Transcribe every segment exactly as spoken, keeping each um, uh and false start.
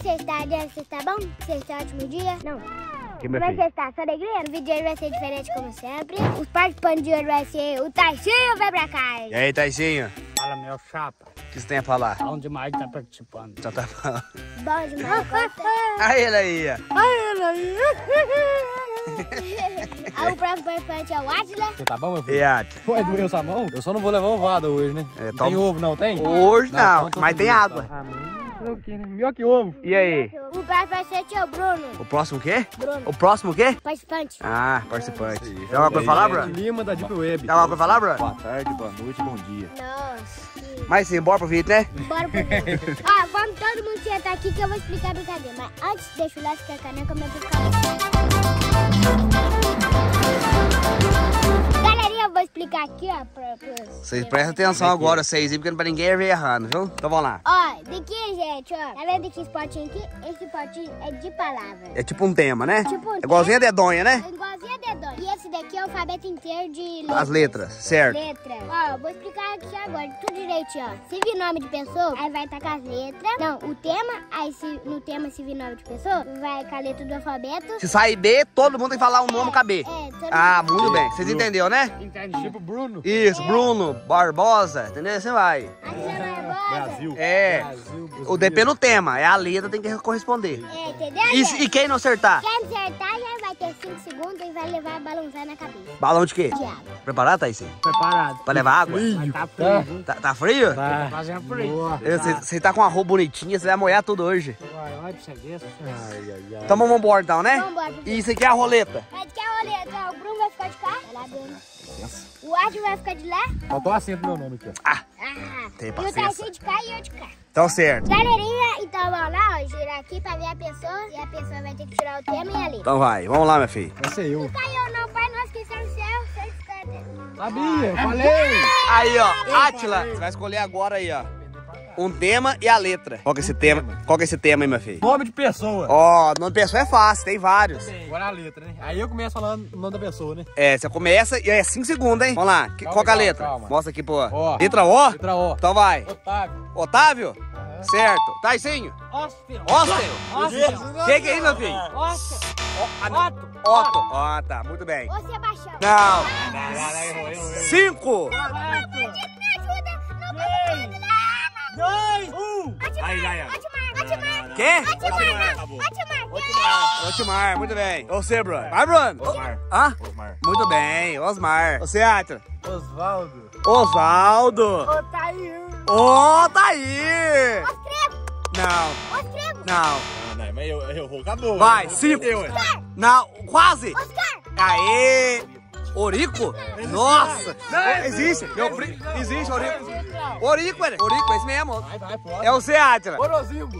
que você está, Adriano? Você está bom? Você está ótimo dia? Não. Que Como é que você está? Só alegria? O vídeo de hoje vai ser diferente como sempre. Os participantes de hoje vai ser o Taicinho, vai pra cá. E aí, Taicinho? Fala, meu chapa. O que você tem a falar? Bom demais de estar participando. Já tá falando. Bom demais, gosta? Aí ele aí, ó. Ai, ele aí. Aí o próximo participante é o Atila. Você tá bom, meu filho? E Atila? Pô, é doeu sua mão? Eu só não vou levar ovada hoje, né? É, Não toma- tem ovo, não tem? Hoje não, então mas tudo tem bem, água. então. Ah, mas o quê, né? Melhor que ovo. E aí? O próximo participante é o Bruno. O próximo o quê? Bruno. O próximo o quê? Participante. Ah, participante. Tem alguma coisa pra falar, Bruno? Lima da Deep Web. Tem alguma coisa pra falar, Bruno? Boa tarde, boa noite, bom dia. Nossa. que- Mas sim, bora pro vídeo, né? Bora pro vídeo. Ó, vamos todo mundo sentar aqui que eu vou explicar a brincadeira. Mas antes, deixa o like, se inscreve no canal, comenta no canal. Galerinha, eu vou explicar aqui, ó, pra, pra... Vocês prestem atenção agora, vocês aí, porque não pra ninguém ver errando, viu? Então vamos lá. Ó, daqui, gente, ó. Tá vendo aqui esse potinho aqui? Esse potinho é de palavras. É tipo um tema, né? Tipo um É igualzinho a dedonha, né? É igualzinho a dedonha. E esse daqui é o alfabeto inteiro de letras. As letras, certo. Letra. Ó, eu vou explicar aqui agora, tudo direitinho, ó. Se vir nome de pessoa, aí vai estar com as letras. Não, o tema, aí se, no tema se vir nome de pessoa, vai com a letra do alfabeto. Se sair B, todo mundo tem que falar o nome com a B. É, todo Ah, mundo. muito bem. Vocês entenderam, né? Entende? Tipo Bruno. Isso, Bruno, Barbosa, entendeu? Você vai. Aqui é Barbosa. Brasil. É. Brasil, O depende do tema, é a letra tem que corresponder. É, entendeu? E, gente? e quem não acertar? Quem acertar já vai ter cinco segundos e vai levar a balãozar na cabeça. Balão de quê? De água. Preparado, Thaís? Preparado. Pra levar água? Mas tá frio. Tá, tá frio? Tá fazendo frio. Você tá com uma roupa bonitinha, você vai molhar tudo hoje. Vai, vai pra você ver. Ai, ai, ai. Então vamos embora então, né? Vambora. E isso aqui é a roleta. Mas de que a roleta? Ó, o Bruno vai ficar de cá. Vai lá, Bruno. O Adi vai ficar de lá. Faltou assim pro meu nome aqui, ó. Ah, Ah, Tem e o paciência. Taicinho de cá e eu de cá. então certo. Galerinha, então vamos lá, ó, girar aqui pra ver a pessoa. E a pessoa vai ter que tirar o tema e a letra. Então vai, vamos lá, minha filha. Vai ser eu. Caiu não, pai, nós que estamos no céu, você está... Sabia, eu falei. Aí, ó, Átila, você vai escolher agora aí, ó. Um tema e a letra. Qual que é esse tema? Qual que é esse tema aí, minha filha? Nome de pessoa. Ó, nome de pessoa é fácil, tem vários. Agora a letra, né? Aí eu começo falando o nome da pessoa, né? É, você começa e é cinco segundos, hein? Vamos lá, que, Calma, qual que é a calma, letra? calma. Mostra aqui, pô. Ó. Letra O? Letra O. Então vai. Otávio. Otávio? Certo. Taicinho? Oscar. Oscar? Oscar. Que que é isso, meu filho? Oscar. Otto. Otto. Ó, tá, muito bem. Ô, Sebastião. Não. Não. Cinco. Me ajuda, não pode me ajudar. Dois. Um. Ai, ai, ai. Otimar, Quê? Otimar, Acabou. Otimar. Otmar, muito bem. Você, Bruno. Vai, Bruno. Osmar. Hã? Osmar. Muito bem, Osmar. Você, Átila? Osvaldo. Osvaldo. Otair. Ô, tá aí. Oscrevo, Não, Oscrevo. não. Ah, não, mas eu, eu vou, acabou. Vai, Eu vou cinco. perder, ué. Não, quase. Oscar. Aê. Orico? Nossa. Existe. Meu primo. Existe, Orico. Orico, ele. Orico, é esse mesmo. Vai, vai, pode. É o Zé, Átila. Orozimbo.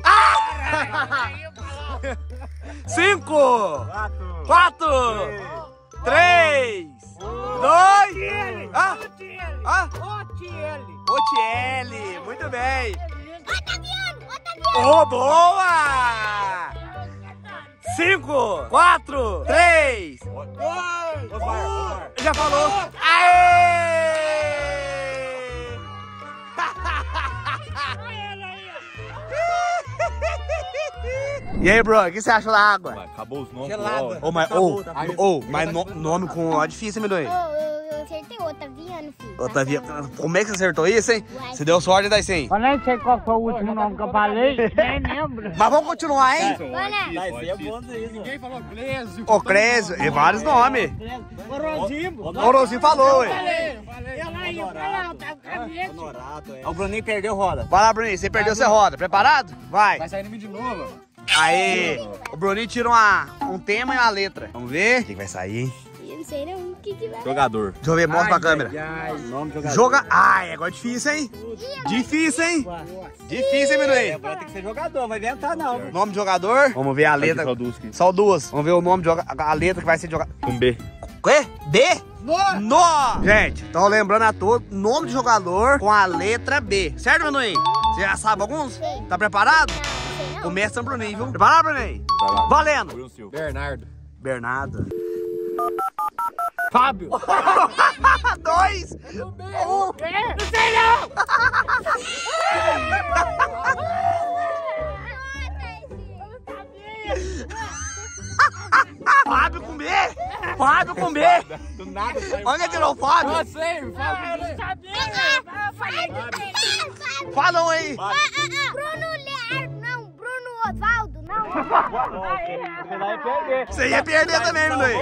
Cinco. Quatro. Três. Dois. Ah. Ah. Otiele. Muito bem. Otaviano, Otaviano. Oh, boa! Cinco, quatro, três. Osmar, Osmar. Já falou. Aê! E aí, bro, o que você achou da água? Vai, acabou os nomes. Gelada. Ô, mas, ô, ô, mas no- nome com O é difícil, hein, Midoi? Ô, eu, eu acertei Otaviano, filho. Otaviano, como é que você acertou isso, hein? Uai. Você deu sorte, daí sim. Eu nem sei qual foi o último nome que eu falei, nem lembro. Mas vamos continuar, hein? Bora. Ninguém falou Clésio. Ô, Crésio, e vários nomes. Orozimbo. O Orozinho falou, ué. Eu lá ia falar, eu tava com a cabeça. O Bruninho perdeu roda. Vai lá, Bruninho, você perdeu, você roda. Preparado? Vai. Vai sair no vídeo de novo. Aí, o Bruninho tira uma, um tema e uma letra. Vamos ver? O que vai sair, hein? Eu não sei não, o que que vai... Jogador. Deixa eu ver, mostra pra câmera. Nome de jogador. Joga... Ai, agora é difícil, hein? Difícil, hein? Difícil, hein, Minuí? Agora tem que ser jogador, vai inventar não. Nome de jogador? Vamos ver a letra. Só duas aqui. Só duas. Vamos ver o nome de jogador. A letra que vai ser de jogador. Com B. Quê? B? No! No! Gente, então lembrando a todos, nome de jogador com a letra B. Certo, Minuí? Você já sabe alguns? Sim. Tá preparado? Não, não sei não. Começa o Bruninho, viu? Preparado, Bruninho? Vai lá. Valendo! Bruno Silva. Bernardo. Bernardo. Fábio. Dois! Um! Não sei não! Fábio com B! Fábio com B! Do nada. Onde tirou o Fábio? Eu sei, Fábio. Fala um aí. Bruno Leandro, não, Bruno Osvaldo, não. Você vai perder. Você ia perder também, Minuí.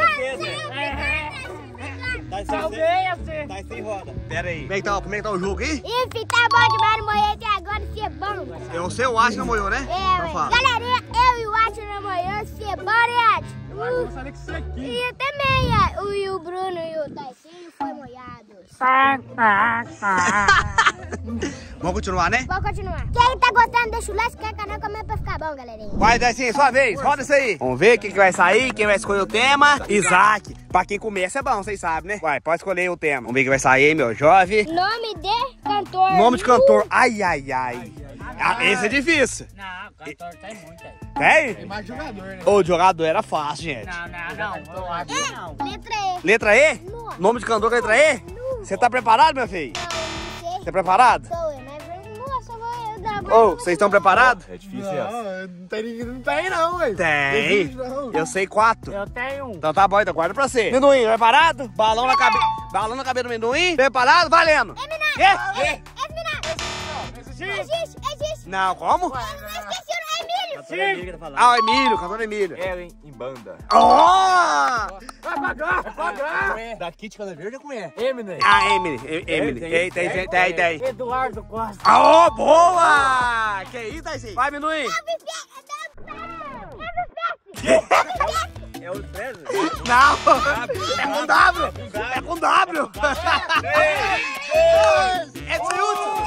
Tá Talvez. Tá sem roda. Pera aí. Como é que tá, como é que tá o jogo aí? Enfim, tá bom demais, não morrer até agora, se é bom. Eu sei o Acho que não molhou, né? É, Então ué. fala. Galerinha, eu e o Atio na manhã, se é bom, né, Atio? Eu gostaria que isso aqui. E eu também, é, o, e o Bruno e o Taicinho foi molhados. Vamos continuar, né? Vamos continuar. Quem tá gostando, deixa o like, se quer canal, comenta pra ficar bom, galerinha. Vai, Daicinho, sua vez. Roda isso aí. Vamos ver quem que vai sair, quem vai escolher o tema. Isaac. Pra quem começa é bom, vocês sabem, né? Vai, pode escolher o tema. Vamos ver quem vai sair aí, meu jovem. Nome de cantor. Nome de cantor. Ai, ai, ai. Ah, esse é difícil. Não, cantor tem muito aí. Tem? Tem mais jogador, né? O jogador era fácil, gente. Não, não, não, eu acho que não. Letra E. Letra E? Não. Nome de cantor com letra E? Você tá preparado, meu filho? Não, não Você sei. tá preparado? Sou eu, mas nossa, vou eu dar. Ô, vocês estão preparados? É difícil essa. Não, não tem ninguém, não tem não, velho. Tem. Não. Eu sei quatro. Eu tenho um. Então tá bom, então guarda pra você. Amendoim, preparado? Balão na cabeça. Balão na cabeça do amendoim. Preparado? Valendo. Quê? É Existe, existe. Não, como? Eu esqueci o Emílio. Sim. Ah, o Emílio, cantor Emílio. Ellen em banda. Oh! Vai pagar, vai pagar. Daqui de Casa Verde é com E. Eminem. Ah, Emily, E- Emily. Tem, tem, tem, tem, tem. Eduardo Costa. Oh, boa! Que isso, Taizinho? Vai, amendoim. É o César? Não, é com W. É com W. É de último.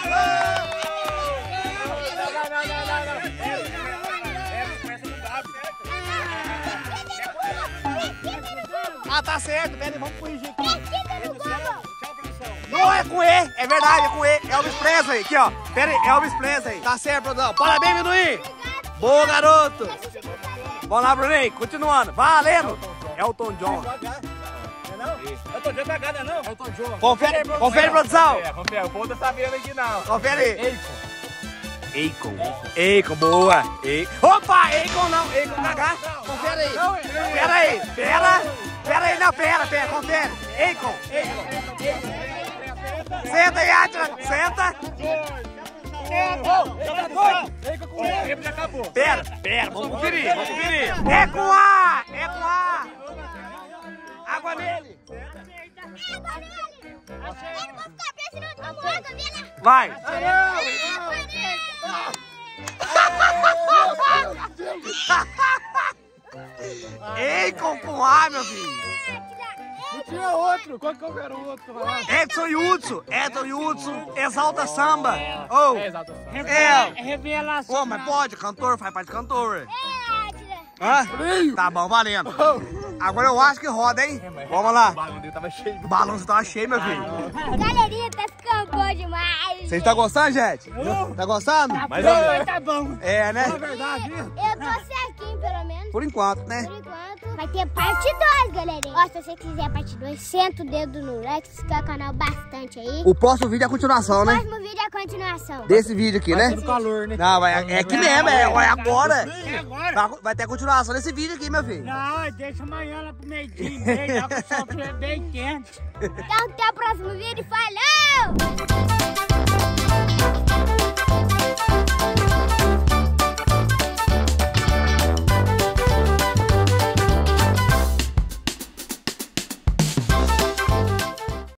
Ah, tá certo. Pera aí, vamos corrigir aqui. Não, é com E. É verdade, é com E. Elvis Presley. Aqui, ó. Pera aí, Elvis Presley. Tá certo, produção. Parabéns, amendoim. Boa, garoto. Vamos lá, Bruninho. Continuando. Valendo. Elton John. Eu tô de cagada, não? Eu tô de jogo. Confere, confere, produção. É, confere. O povo tá sabendo aqui, não. Confere aí. Eikon. Akon. Akon, boa. Akon. Opa, Akon não. Akon com H. Confere aí. Pera aí. Pera. Pera aí, não, pera, pera. Confere. Akon. Akon. Senta aí, Atila. Senta. Eikon com E. O tempo já acabou. Pera, pera. Vamos conferir. Vamos conferir. É com A. É com A. Água nele. Vai. Akon com A, meu filho. Não tinha outro. Qual que era o outro? Vai lá. Edson Hudson. Edson Hudson. Exalta Samba. Oh. É, exato. É. Revelação. Pô, mas pode. Cantor faz parte de cantor. Hã? Tá bom, valendo. Agora eu acho que roda, hein? Vamos lá. O balão dele tava cheio. O balão tava cheio, meu filho. Galerinha, tá ficando bom demais. Vocês estão gostando, gente? Tá gostando? Mas não, tá bom. É, né? É verdade. Eu tô certinho, pelo menos. Por enquanto, né? Por enquanto. Vai ter parte dois, galerinha. Ó, se você quiser a parte dois, senta o dedo no like, se inscreve no canal bastante aí. O próximo vídeo é a continuação, O né? próximo vídeo é a continuação. Desse vídeo aqui, né? No calor, né? Não, vai, é aqui mesmo, é, é agora. É agora. Vai, vai ter a continuação desse vídeo aqui, meu filho. Não, deixa amanhã lá pro meio-dia e meio, dá pro sol que é bem quente. Então, até o próximo vídeo. Falou!